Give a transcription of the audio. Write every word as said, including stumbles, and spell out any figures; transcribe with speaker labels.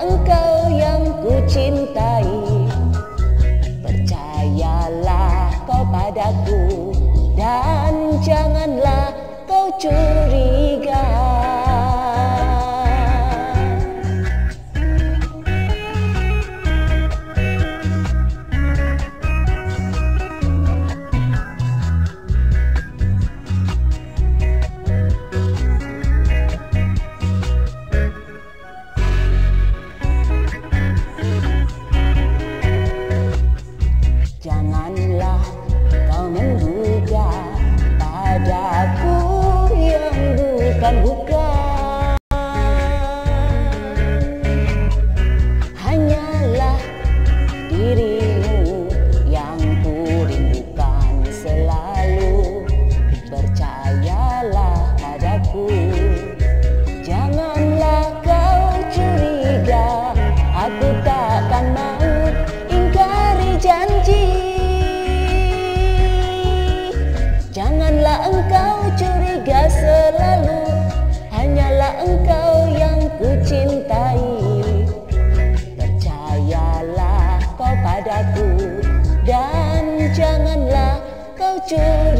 Speaker 1: engkau yang ku cintai. Percayalah kau padaku dan janganlah kau curiga. Janganlah kau menduga padaku yang bukan-bukan. Hanyalah dirimu yang ku rindukan selalu. Percayalah padaku, janganlah kau curiga. Aku takkan mau ingkari janji. Janganlah engkau curiga selalu, hanyalah engkau yang ku cintai. Percayalah kau padaku dan janganlah kau curiga.